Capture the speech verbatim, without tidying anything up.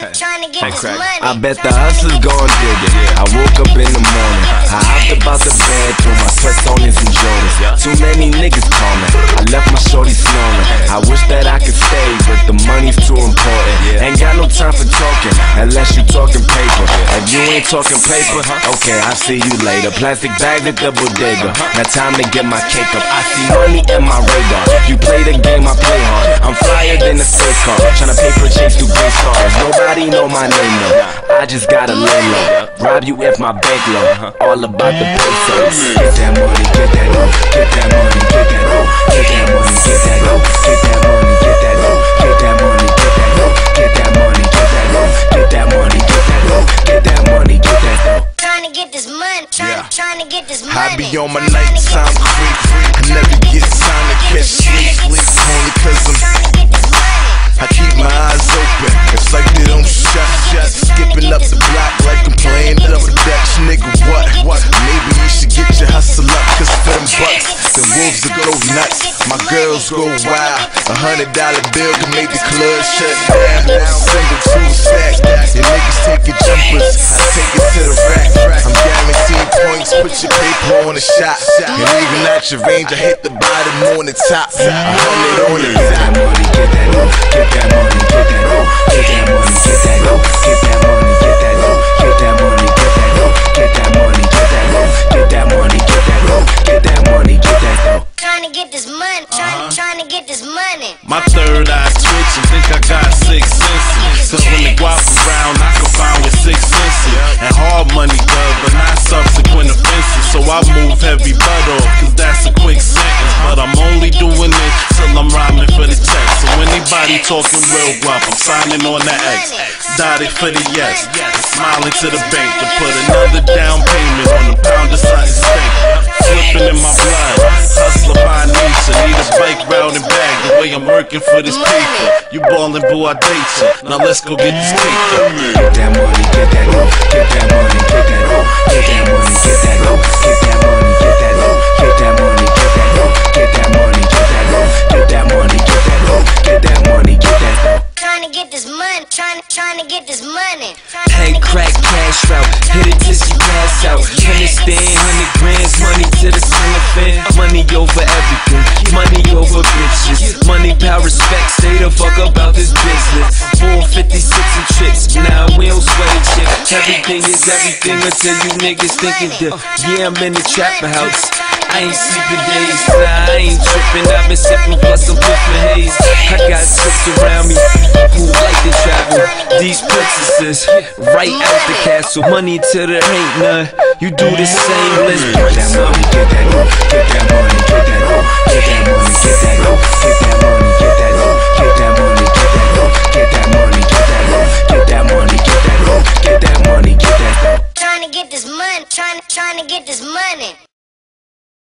Trying to get this money. I bet the hustlers gon' dig it. I woke up in the morning, I hopped about the bed, threw my sweatonies and Joyner. Too many niggas calling, I left my shorty snoring. I wish that I could stay, but the money's too important. Ain't got no time for talking, unless you talking paper. If you ain't talking paper, okay, I'll see you later. Plastic bag at the bodega, now time to get my cake up. I see money in my radar. You play the game, I play hard. I'm flyer than a space car, tryna paper chase through gray stars. Nobody know my name though, I just gotta lay low. Rob you if my bank low, all about the pesos. Get that money, get that dough, get that money, get that dough, get that money, get that dough, get that money, get that dough, get that money, get that dough, get that money, get that dough, get that money, get that dough, get that money, get that dough. Trying to get this money, trying, trying to get this money. I be on my nighttime creep, I never get time to catch sleep, sleep only cause I'm I keep my eyes open, it's like they don't shut, shut. Skipping up the block like I'm playing double dutch. Nigga, what? What? Maybe you should get your hustle up, cause for them bucks, the wolves will go nuts. My girls go wild, a hundred dollar bill can make the club shut down. Single two stack, your niggas take your jumpers, I take it to the rack. I'm guaranteed points, put your paper on the shot. And even at your range, I hit the bottom on the top. A hundred on the top. Get that money, get that money, get that dough, get that money, get that dough, get that money, get that dough, get that money, get that dough, get that money, get that dough, get that money, get that dough, get that money, get that dough. Trying to get this money, trying, trying to get this money. My third eye twitch and think I got six senses. Cause when the guap around, I can find with six senses. And hard money dub, but not subsequent offenses. So I move heavy butt off, cause that's a quick sentence. But I'm only doing it till I'm rhyming for the check. So anybody talking real guap, I'm signing on the X. Dotted for the yes, smiling to the bank to put another down payment on a pound of something steak. Flipping in my blood, hustler by nature. Need a bike route and bag the way I'm working for this paper. You ballin', boo, I date you. Now let's go get this cake up. Get that money, get that dough, get that money, get that dough, get that money, get that dough, get that money, get that dough, get that money, get that dough, get that money, get that dough, get that money, get that dough, get that money, get that dough. Trying to get this money, trying, trying to get this money. Hey, crack cash route, hit it till she pass out. Understand, hundred grands, money to the ceiling fan. Money over everything, money over bitches. Money, power, respect, stay the fuck about this business. four fifty-six and trips, now we don't sweat shit. Everything is everything until you niggas thinking that. Yeah, I'm in the trapper house, I ain't sleeping days, nah, I ain't tripping. I've been sipping plus I'm puffin' haze. I got chicks around me who like to travel. These princesses right out the castle. Money till there ain't none. You do the same, let's bring some. Get that money, get that money, get that dough, get that money, get that dough, get that money, get that dough, get that money, get that dough, get that money, get that dough, get that money, get that dough, get that money, get that dough. Trying to get this money, trying, trying to get this money.